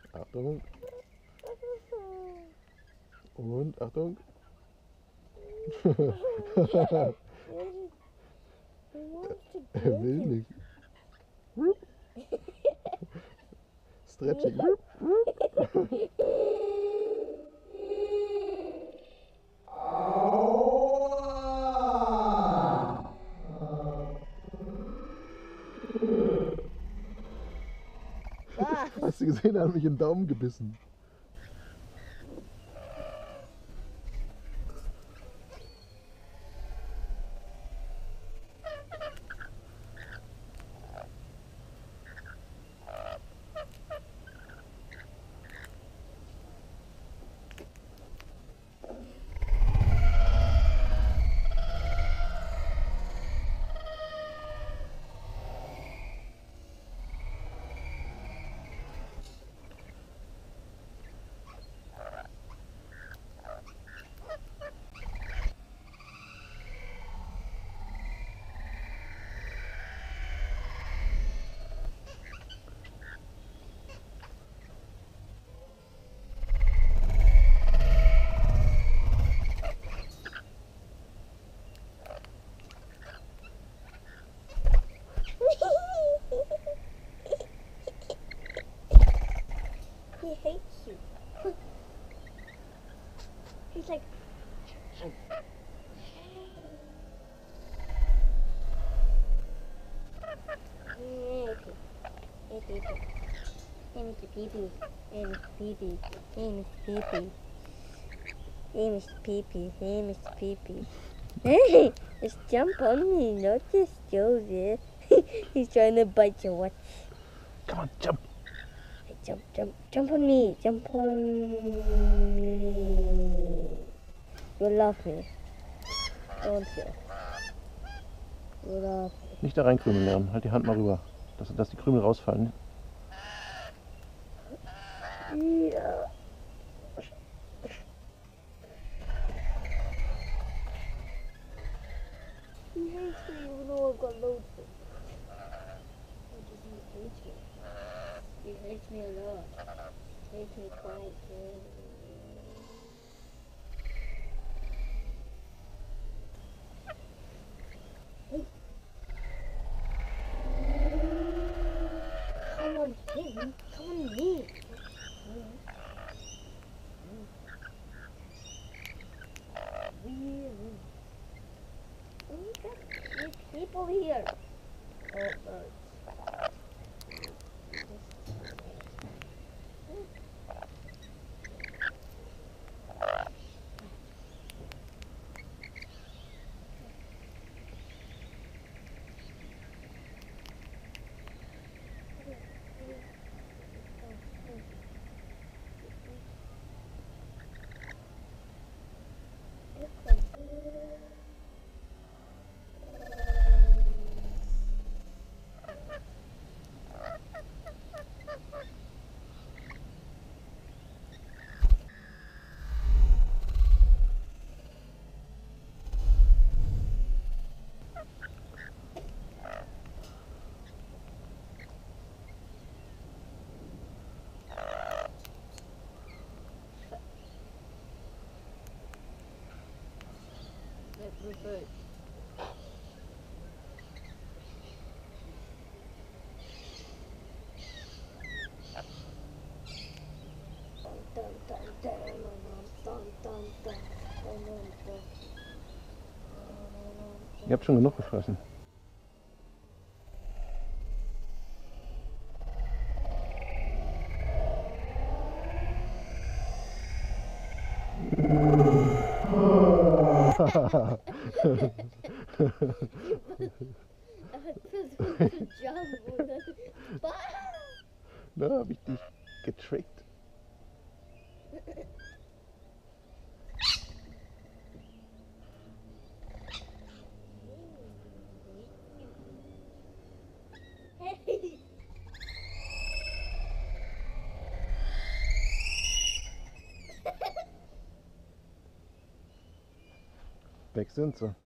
Achtung. Und Achtung. Er will nicht. Stretching. Hast du gesehen, er hat mich in den Daumen gebissen. He hates you. He's like... Hey, Mr. Pee-Pee. Hey, Mr. Pee-Pee. Hey, Mr. Pee-Pee. Hey, Mr. Pee-Pee. Hey, Mr. Pee-Pee. Hey, just jump on me, not just go there. He's trying to bite your watch. Come on, jump. Hey, jump on me. Jump on me. You love me. Don't you? You love me. Nicht da reinkrümeln lernen. Halt die Hand mal rüber, dass die Krümel rausfallen. Ja. He hates me even though I've got loads of them. What does he hate me? He hates me a lot. He hates me quite Hey. Come on him. Come on me. There's people here. Oh, birds. Bird. Ihr habt schon genug gefressen. Da habe ich dich getrickt. Weg sind sie.